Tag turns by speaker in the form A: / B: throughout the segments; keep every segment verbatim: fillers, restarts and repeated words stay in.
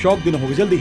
A: शौक दिन होगी। जल्दी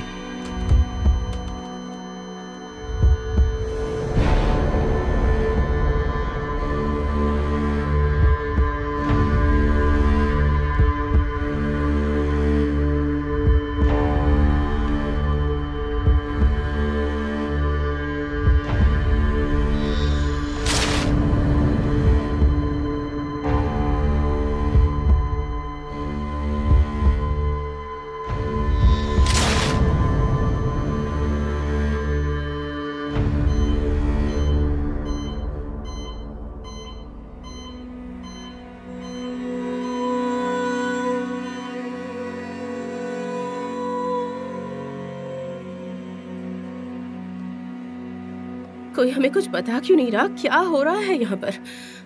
B: कोई हमें कुछ बता क्यों नहीं रहा? क्या हो रहा है यहाँ पर?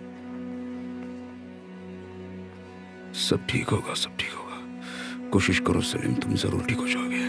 C: सब ठीक होगा, सब ठीक होगा। कोशिश करो सलीम, तुम जरूर ठीक हो जाओगे।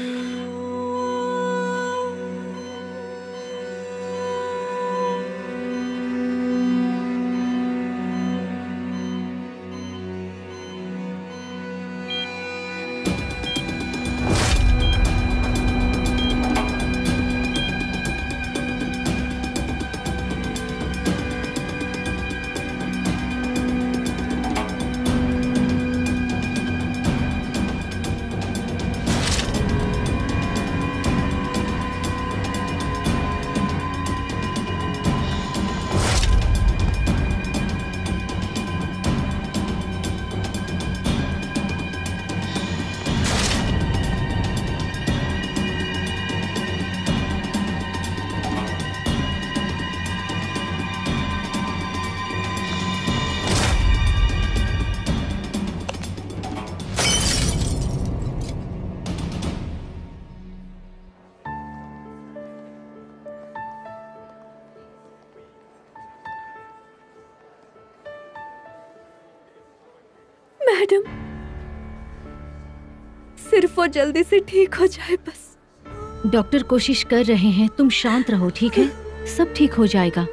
D: मैडम, सिर्फ वो जल्दी से ठीक हो जाए बस।
E: डॉक्टर कोशिश कर रहे हैं, तुम शांत रहो, ठीक है? सब ठीक हो जाएगा।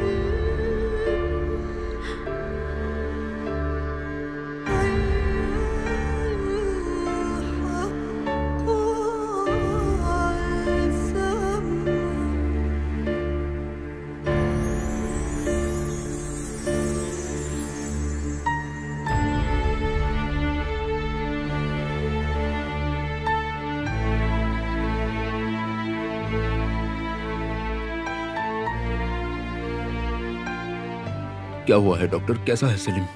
C: क्या हुआ है डॉक्टर? कैसा है सलीम?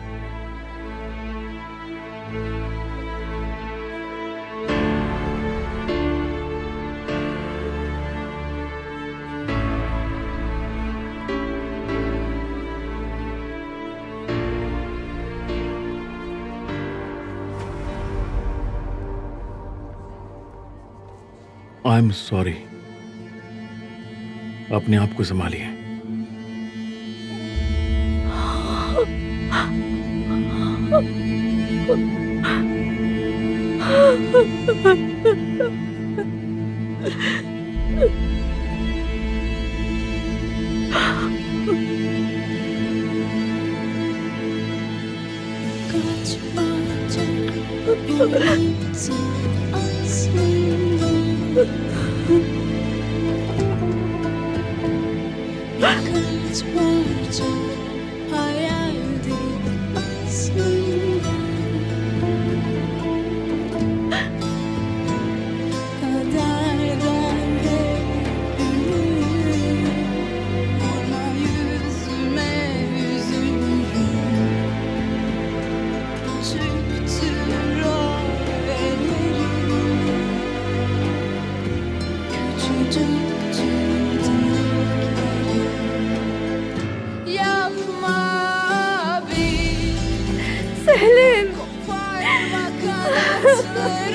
A: I am sorry. अपने आप को संभालिए।
D: सेलिम